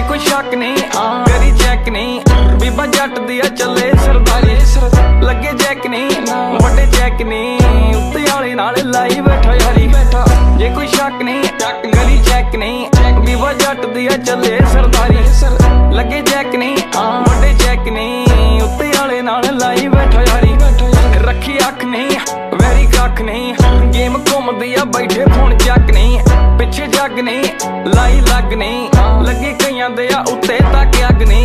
कोई शक नहीं करी चेक नहीं बीबा जट दी चले सरदारी लगे चेक नहीं वड्डे चेक नहीं उत्ते वाले नाल लाई बैठा यारी जे कोई शक नहीं करी चेक नहीं बीबा जट दी चले सरदारी लगे चेक नहीं वड्डे चेक नहीं उत्ते वाले नाल लाई बैठा यारी रखी अख नहीं वैरी कख नहीं गेम घूमदी आ बैठे फोन चक नहीं पिछे जग नहीं लाई लग नहीं लगे कईयां दे उत्ते तक अग नहीं।